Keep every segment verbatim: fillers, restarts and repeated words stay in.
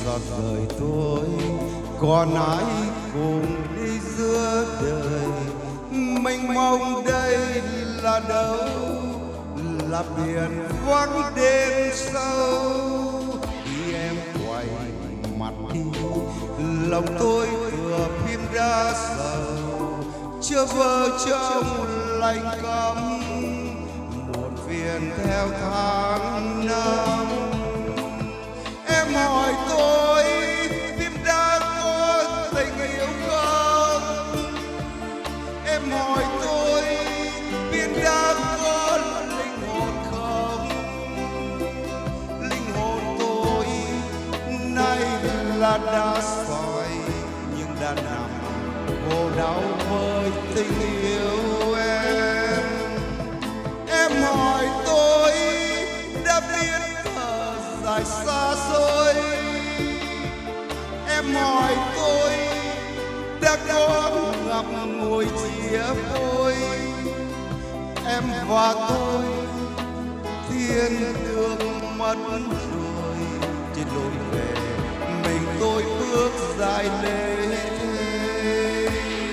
giọt rời tôi, còn ai cùng đi giữa đời. Mênh mông đây là đâu, là biển vắng đêm sâu. Khi em quay mặt đi, lòng tôi tựa phim đa sầu, chưa vơ trong lạnh cấm, muộn phiền theo tháng năm. Em hỏi tôi phim đã có tình yêu không? Em hỏi tôi phim đã có linh hồn không? Linh hồn tôi nay là đá sỏi, nhưng đã nằm khổ đau với tình yêu em. Em hỏi tôi đã biết thở dài xa xôi. Em hỏi tôi đã có ngậm ngùi chia phôi. Em và tôi thiên đường mất rồi, trên lối về mình tôi bước dài lê thê.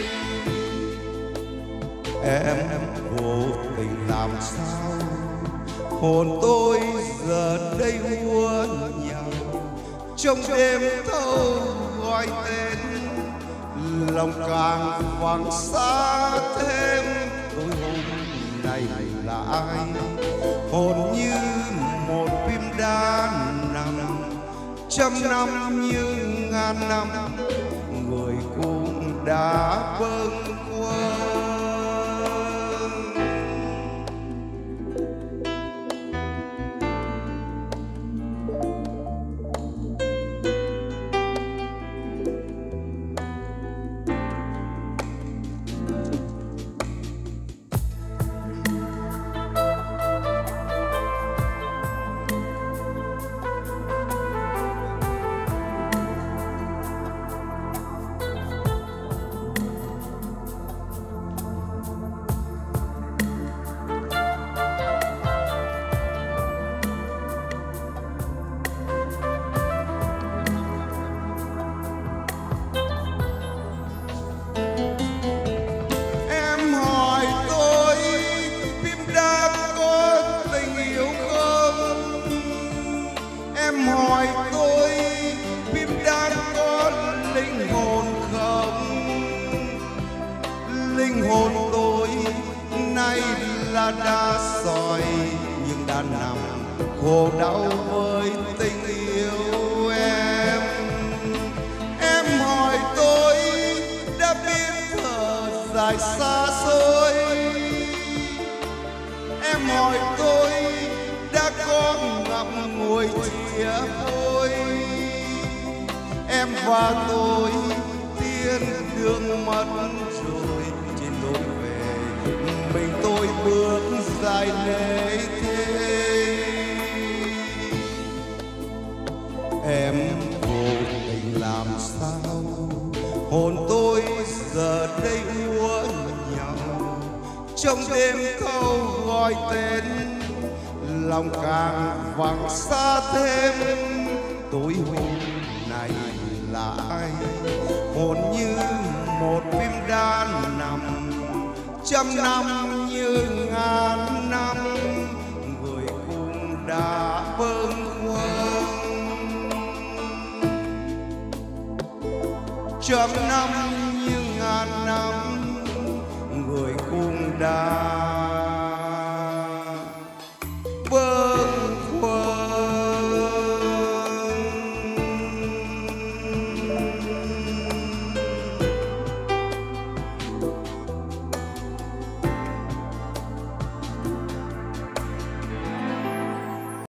Em vô tình làm sao hồn tôi giờ đây hua nhau, trong đêm thâu gọi tên, lòng càng vắng xa thêm. Tôi hôm nay là ai, hồn như một phim đá nằm, trăm năm như ngàn năm, người cũng đã bâng khuâng. Em hỏi tôi phim đã có linh hồn không? Linh hồn tôi nay là đá sỏi, nhưng đã nằm khổ đau với tình yêu em. Em hỏi tôi đã biết thở dài xa xôi. Em hỏi tôi đã có ngậm ngùi chia phôi. Em và tôi tiên đường mất rồi, trên lối về mình tôi bước dài lê thê. Em vô tình làm sao hồn tôi giờ đây hua nhau, trong đêm thâu gọi tên, lòng càng vắng xa thêm. Tối hôm này là ai, hồn như một phim đá nằm, trăm năm như ngàn năm, người cũng đã bâng khuâng. Trăm năm như ngàn năm, người cũng đã